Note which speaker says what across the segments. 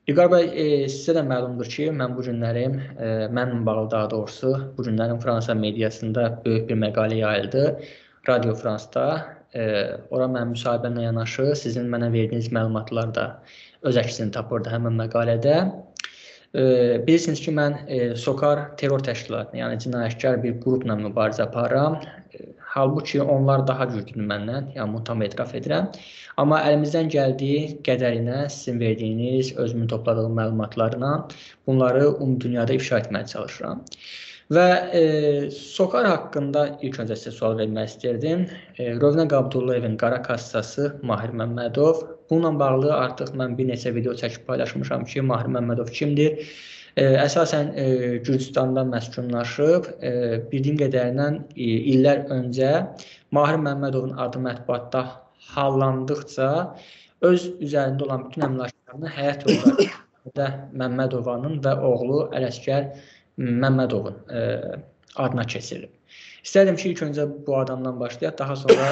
Speaker 1: İlqar bəy, sizə də məlumdur ki, mən bu günlərim, mənimlə bağlı daha doğrusu, bu günlərim Fransa mediasında böyük bir məqalə yayıldı. Radio Fransda. Ora mənim müsahibəmlə yanaşı sizin mənə verdiyiniz məlumatlar da öz əksini tapırdı həmin məqalədə. Bilirsiniz ki, mən SOCAR terror təşkilatı, yəni cinayətkar bir qrupla mübarizə aparıram. Halbuki onlar daha güclüdür məndən, yəni bunu tam etiraf edirəm. Amma əlimizdən gəldiyi qədərinə sizin verdiyiniz, özümün topladığım məlumatlarla bunları dünyada ifşa etməyə çalışıram. Və SOCAR haqqında ilk öncə sizə sual vermək istərdim. Rövnəq Abdullayevin qara kassası Mahir Məmmədov. Bununla bağlı artıq mən bir neçə video çəkib paylaşmışam ki, Mahir Məmmədov kimdir? Əsasən Gürcüstandan məskunlaşıb, bildiyim qədərilə illər öncə Mahir Məmmədovun adı mətbuatda hallandıqca öz üzərində olan bütün əmlaklarını həyat yoldaşı Məmmədovanın və oğlu Ələsgər Məmmədovun adına keçirilib. İstərdim ki, ilk öncə bu adamdan başlayaq, daha sonra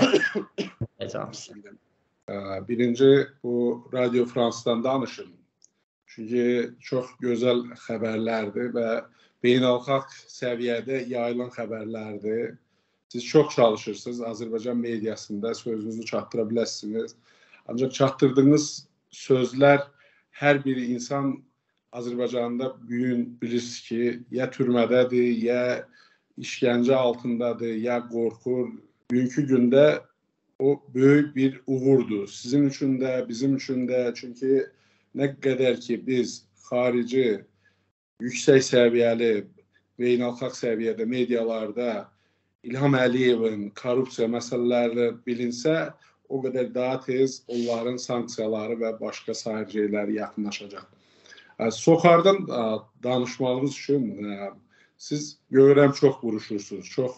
Speaker 2: birinci bu Radio Fransa'dan danışın. Çünki çox gözəl xəbərlərdir və beynəlxalq səviyyədə yayılan xəbərlərdir. Siz çox çalışırsınız, Azərbaycan mediasında sözünüzü çatdıra biləsiniz. Ancaq çatdırdığınız sözlər hər bir insan Azərbaycanda bilirsiniz ki, ya türmədədir, ya işgəncə altındadır, ya qorxur. Bugünkü gündə o böyük bir uğurdur. Sizin üçün də, bizim üçün də. Çünki nə qədər ki biz xarici, yüksək səviyyəli, beynəlxalq səviyyədə, medialarda İlham Əliyevin korrupsiya məsələləri bilinsə, o qədər daha tez onların sanksiyaları və başqa sair şeyləri yaxınlaşacaq. SOCAR-dan danışmağınız üçün siz görürəm çox vuruşursunuz, çox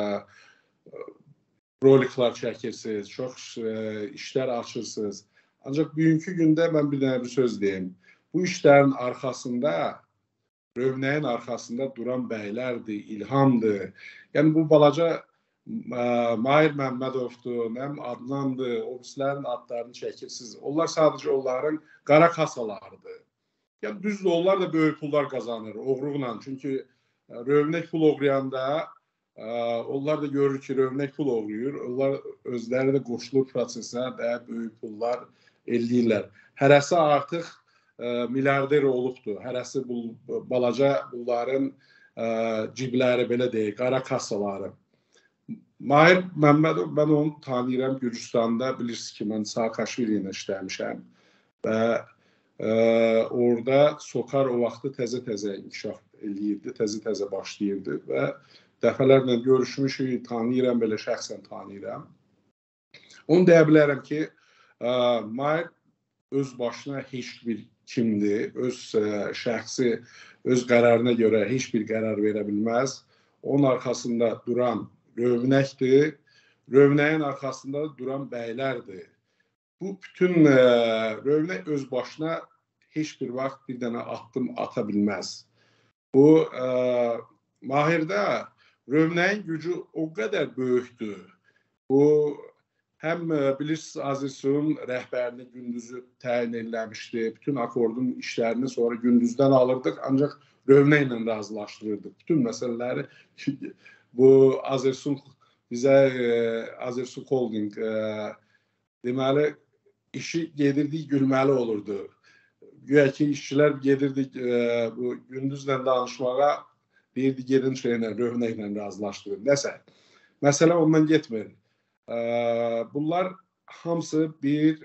Speaker 2: roliklar çəkirsiniz, çox işlər açırsınız. Ancaq bugünkü gündə mən bir dənə bir söz deyim. Bu işlərin arxasında, Rövnəyin arxasında duran bəylərdir, İlhamdır. Yəni bu balaca Mahir Məmmədovdur, Adnandır, o birislərin adlarını çəkirsiniz. Onlar sadəcə onların qara kasalarıdır. Yəni düzdür, onlar da böyük pullar qazanır, oğruqla. Çünki Rövnək pul oğrayanda onlar da görür ki, Rövnək pul oğruyur. Onlar özləri də qoşulur prosesə, daha böyük pullar eləyirlər. Hərəsi artıq milyarder olubdur. Hərəsi balaca bunların cibləri, belə deyək, qara kassaları. Mahir Məmmədov, mən onu tanıyıram Gürcüstanda. Bilirsiniz ki, mən Saakashvili ilə işləmişəm. Və orada SOCAR o vaxtı təzə-təzə inkişaf eləyirdi, təzə-təzə başlayırdı və dəfələrlə görüşmüşük, tanıyıram, belə şəxsən tanıyıram. Onu deyə bilərəm ki, Mahir öz başına heç bir kimdir, öz şəxsi, öz qərarına görə heç bir qərar verə bilməz. Onun arxasında duran Rövnəkdir, Rövnəyin arxasında duran bəylərdir. Bu bütün Rövnək öz başına heç bir vaxt bir dənə addım ata bilməz. Bu Mahirdə Rövnəyin gücü o qədər böyükdür. Bu həm bilirsiniz Azizun rəhbərini gündüzü təyin eləmişdi. Bütün akordun işlərini sonra gündüzdən alırdıq, ancaq Rövnəklə razılaşdırırdıq. Bütün məsələləri bu Azizun bizə Azizun Holding deməli işi gedirdik gülməli olurdu. Güya ki işçilər gedirdik bu gündüzlə danışmağa, deyirdi gedin şeylə, Rövnəklə razılaşdırır. Nəsə, məsələ ondan getmir. Bunlar hamısı bir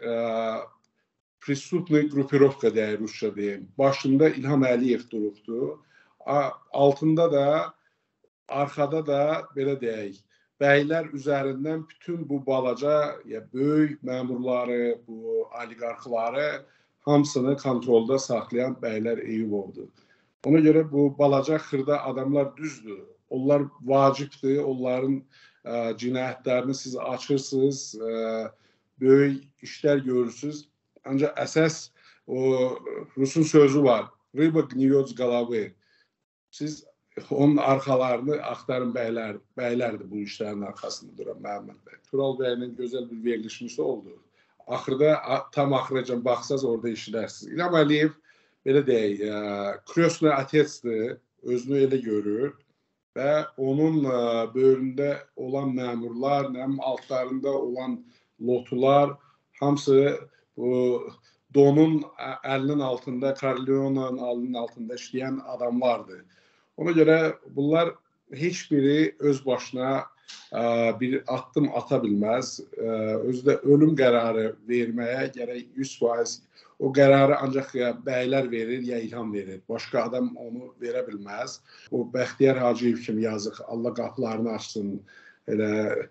Speaker 2: prestupniy qrupirovka deyir, Rusça deyim. Başında İlham Əliyev durubdur. Altında da, arxada da, belə deyək, bəylər üzərindən bütün bu balaca, böyük məmurları, bu oliqarxları hamısını kontrolda saxlayan bəylər Eyübovdur. Ona görə bu balaca xırda adamlar düzdür. Onlar vacibdir, onların cinayətlərini siz açırsınız, böyük işlər görürsünüz. Ancaq əsas o Rusun sözü var, Ryba gniyot z головы. Siz onun arxalarını axtarın bəylərdir bu işlərin arxasında duran Məhəmməd bəy. Tural bəyinin gözəl bir verilişmisi oldu. Axırda tam axıracan baxsaz orada işlərsiniz. İlham Əliyev belə deyək, krösnə atetsdir, özünü elə görür və onun böyründə olan məmurlar, altlarında olan lotular, hamısı bu Don'un əlinin altında, Corleone'un əlinin altında işləyən adamlardır. Ona görə bunlar heç biri öz başına bir addım ata bilməz. Özdə ölüm qərarı verməyə gərək 100%. O qərarı ancaq ya bəylər verir, ya İlham verir. Başqa adam onu verə bilməz. O Bəxtiyar Hacıyev kimi yazıq, Allah qapılarını açsın. Elə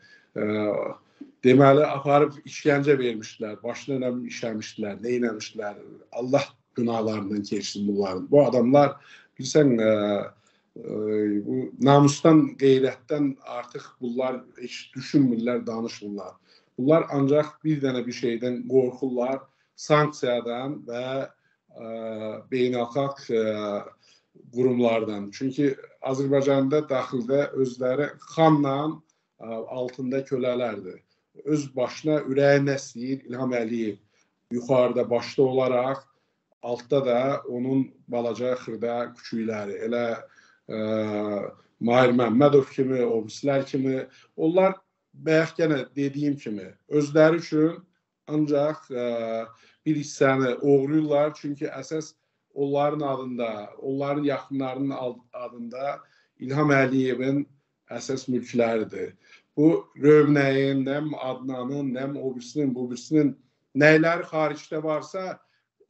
Speaker 2: deməli, aparıb işgəncə vermişdilər, başına nə işləmişdilər, nə eləmişdilər. Allah günahlarından keçsin bunların. Bu adamlar, bilsən, bu namusdan, qeyrətdən artıq bunlar heç düşünmürlər, danışmırlar. Bunlar ancaq bir dənə bir şeydən qorxurlar, sanksiyadan və beynəlxalq qurumlardan. Çünki Azərbaycanda daxildə özləri xanla altında kölələrdir. Öz başına ürəyi nə istəyir İlham Əliyev yuxarıda başda olaraq, altda da onun balaca xırda küçükləri, elə Mahir Məmmədov kimi, obislər kimi, onlar bayaq yenə dediyim kimi özləri üçün ancaq bir hissəni oğruyurlar. Çünki əsas onların adında, onların yaxınlarının adında İlham Əliyevin əsas mülkləridir. Bu Rövnəyin, nəm Adnanın, nəm obisinin, bu birisinin nəyləri xaricdə varsa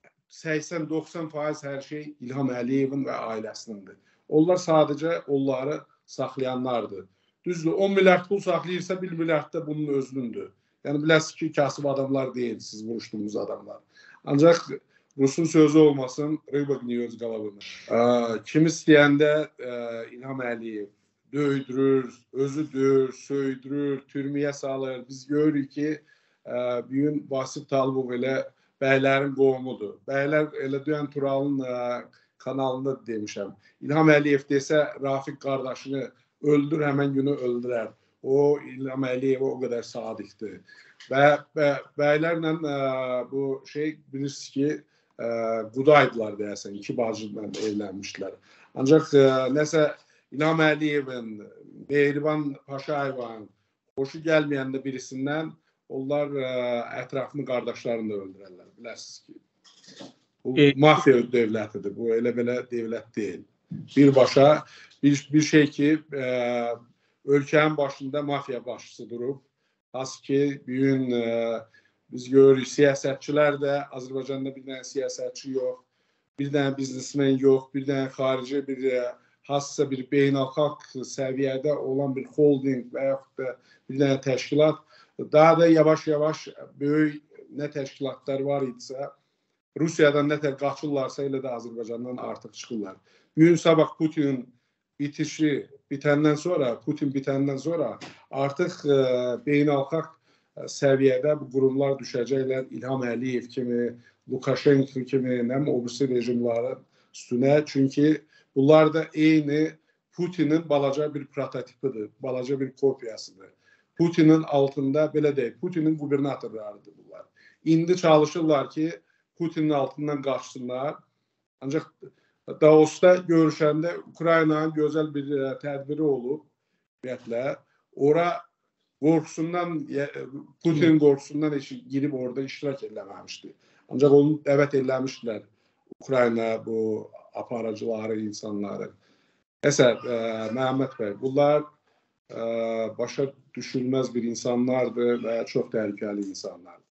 Speaker 2: 80-90% hər şey İlham Əliyevin və ailəsindir. Onlar sadəcə onları saxlayanlardır. Düzdür, 10 milyard pul saxlayırsa 1 milyard da bunun özünündür. Yəni biləsiniz ki, kasıb adamlar deyil, siz vuruşduğunuz adamlar. Ancaq Rusun sözü olmasın, rıbıq niyə öz qalavını. Kim istəyəndə İlham Əliyev döydürür, özüdür, söydürür, türməyə salır. Biz görürük ki, bugün Vasif Talibov elə bəylərin qohumudur. Bəylər elə Döyən Tural'ın kanalında demişəm. İlham Əliyev desə Rafiq qardaşını öldür, həmən günü öldürər. O İlham Əliyevə o qədər sadiqdir. Və bəylərlə bu şey bilirsiniz ki, qudaydılar deyəsən, iki bacıyla evlənmişlər. Ancaq nəsə İlham Əliyevin, Mehriban Paşayevin xoşu gəlməyəndə birisindən onlar ətrafını qardaşlarını da öldürərlər. Biləsiniz ki, bu mafiya dövlətidir. Bu elə belə dövlət deyil. Birbaşa bir şey ki, ölkənin başında mafiya başçısı durub. Hansı ki, bugün biz görürük, siyasətçilər də Azərbaycanda bir dənə siyasətçi yox, bir dənə biznesmen yox, bir dənə xarici, hansısa bir beynəlxalq səviyyədə olan bir holding və yaxud da bir dənə təşkilat. Daha da yavaş-yavaş böyük nə təşkilatlar var idisə, Rusiyadan nə tər qaçırlarsa elə də Azərbaycandan artıq çıxırlar. Bugün sabah Putinin bitişi bitəndən sonra artıq beynəlxalq səviyyədə bu qurumlar düşəcəklər İlham Əliyev kimi, Lukashenko kimi, o birisi rejimlərin üstünə. Çünki bunlar da eyni Putinin balaca bir prototipidir, balaca bir kopyasıdır. Putinin altında, belə deyək, Putinin qubernatorlarıdır bunlar. İndi çalışırlar ki, Putinin altından qaçsınlar. Ancaq Davosda görüşəndə Ukraynanın gözəl bir tədbiri olub, ümumiyyətlə. Ora qorxusundan, Putin qorxusundan girib orada iştirak eləməmişdi. Ancaq onu dəvət eləmişdilər Ukrayna bu aparıcıları, insanları. Əsər, Məhəmməd bəy, bunlar başa düşülməz bir insanlardır və çox təhlükəli insanlardır.